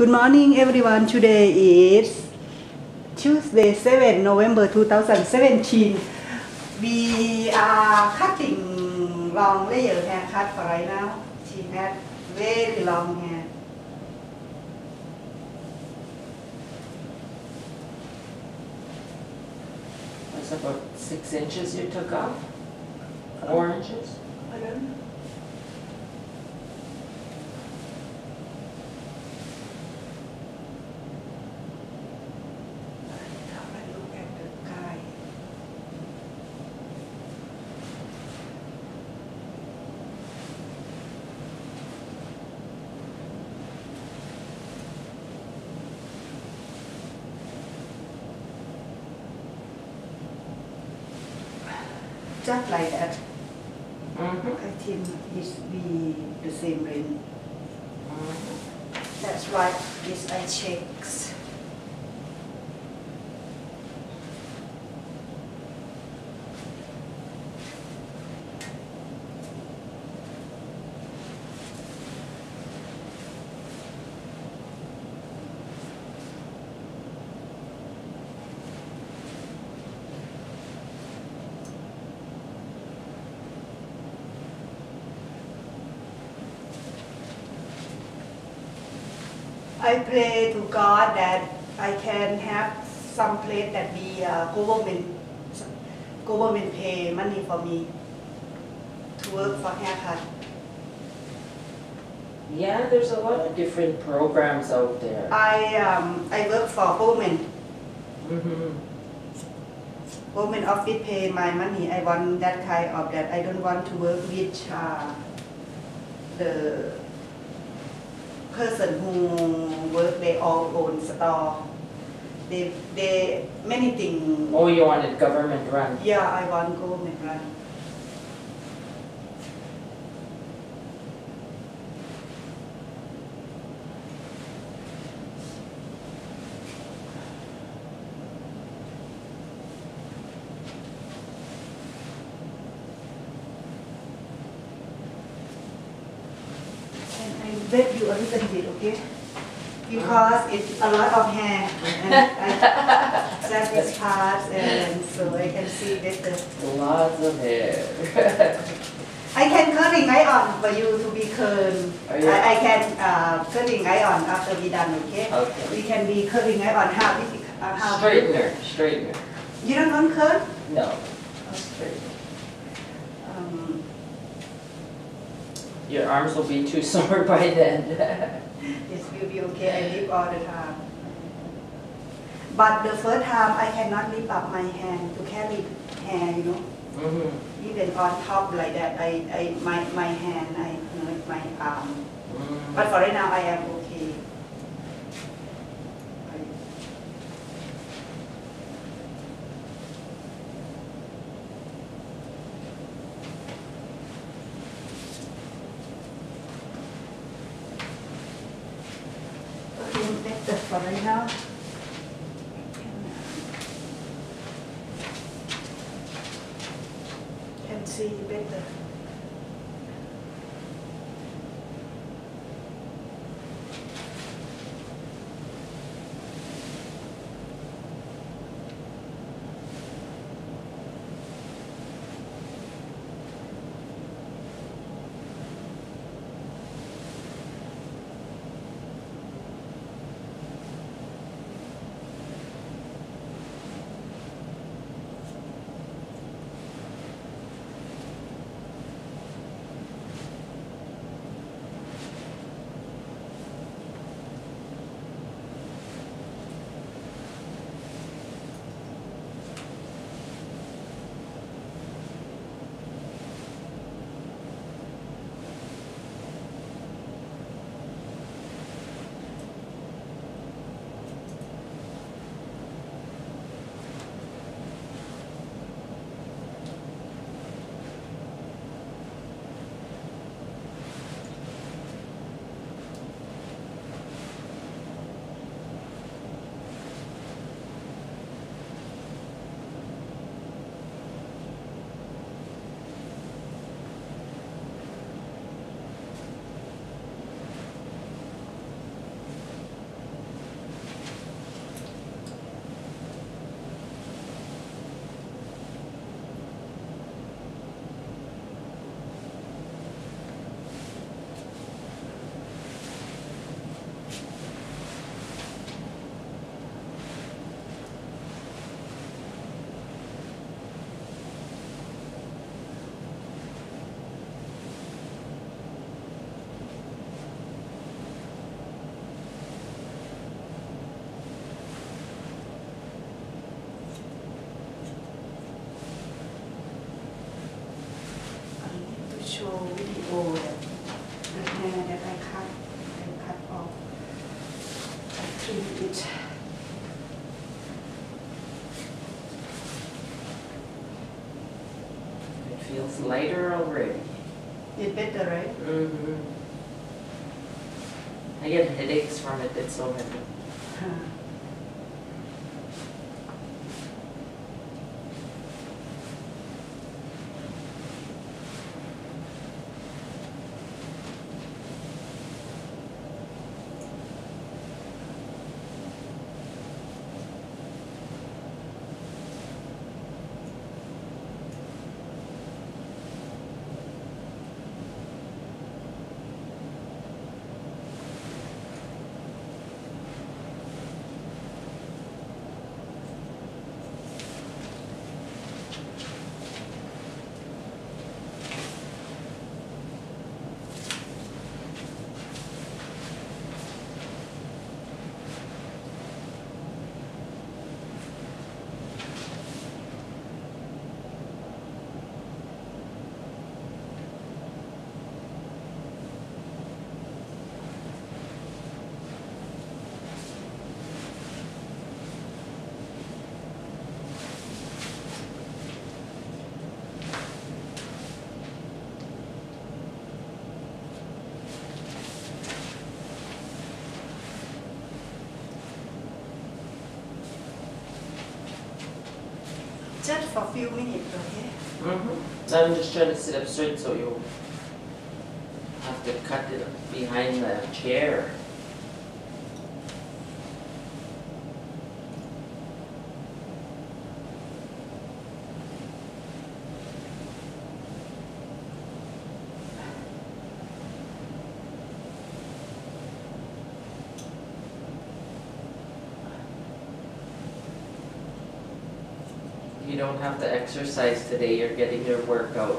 Good morning everyone. Today is Tuesday 7 November 2017. We are cutting long layer haircut for right now. She had very long hair. That's about 6 inches you took off? 4 inches? I don't know. Look at the guy. Just like that. I think this be the same ring. That's right. This I checks. I pray to God that I can have some place that the government pay money for me to work for haircut. Yeah, there's a lot of different programs out there. I work for government. Government office pay my money. I want that kind of that. I don't want to work with the person who work they all own store. They many things. Oh, you wanted government run? Yeah, I want government run. And I wet you a little bit, okay? Because it's a lot of hair and I just parts and so I can see better. Lots of hair. I can curling iron for you to be curl. Oh, yeah. I can curling iron after we done, okay? Okay. We can be curling iron how Straightener. You don't want curl? No. Straightener. Your arms will be too sore by then. This will be okay. I lift all the time. But the first time I cannot lift up my hand to carry hair, you know. Even on top like that, my hand, I hurt my arm. But for right now, I am okay. Okay, better for right now. Can see better. trim it. It feels lighter already. It's better, right? Mm-hmm. I get headaches from it, it's so heavy. Just for a few minutes, okay? Mm-hmm. I'm just trying to sit up straight so you have to cut it behind the chair. You don't have to exercise today, you're getting your workout.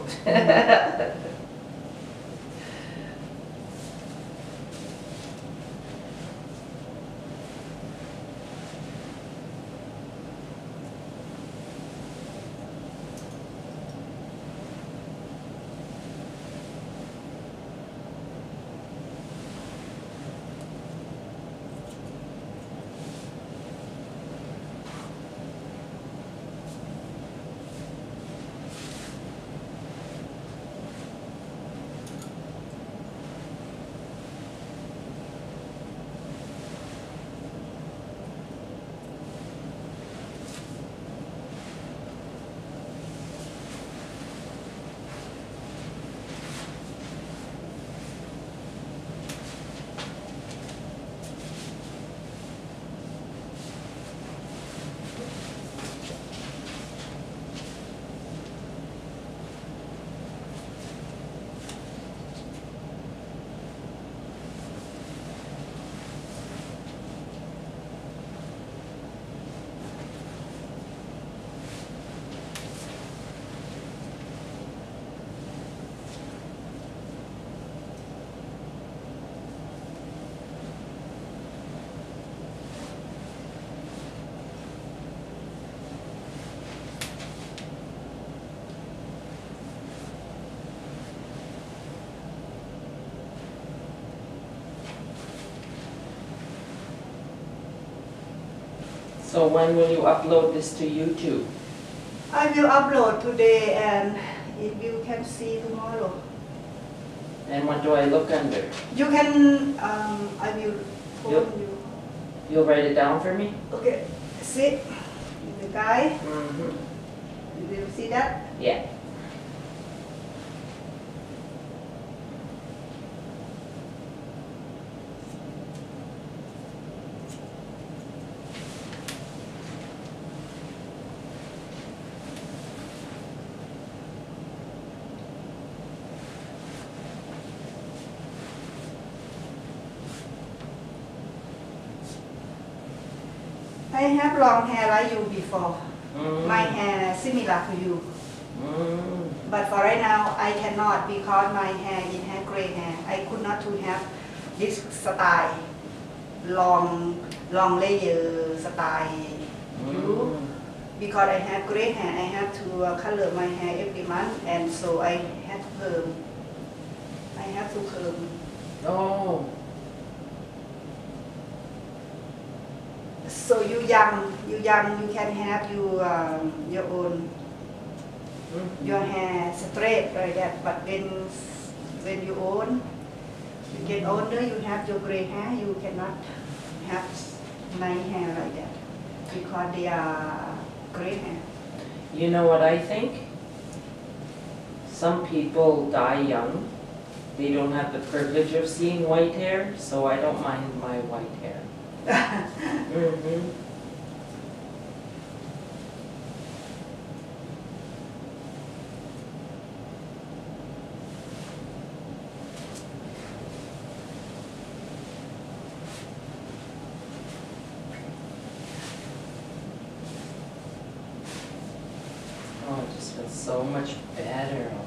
So when will you upload this to YouTube? I will upload today and you can see tomorrow. And what do I look under? You can, I will phone you. You'll write it down for me? Okay, sit in the guy. Mm-hmm. You will see that? Yeah. I have long hair like you before. Mm. My hair similar to you. Mm. But for right now, I cannot because my hair is hair gray hair. I could not to have this style, long layer style. You, because I have gray hair, I have to color my hair every month, and so I have to perm. I have to perm. Oh. So you young, you can have your own your hair straight like that. But when you get older, you have your gray hair. You cannot have nice hair like that because they are gray hair. You know what I think? Some people die young. They don't have the privilege of seeing white hair, so I don't mind my white hair. Mm-hmm. Oh, it just feels so much better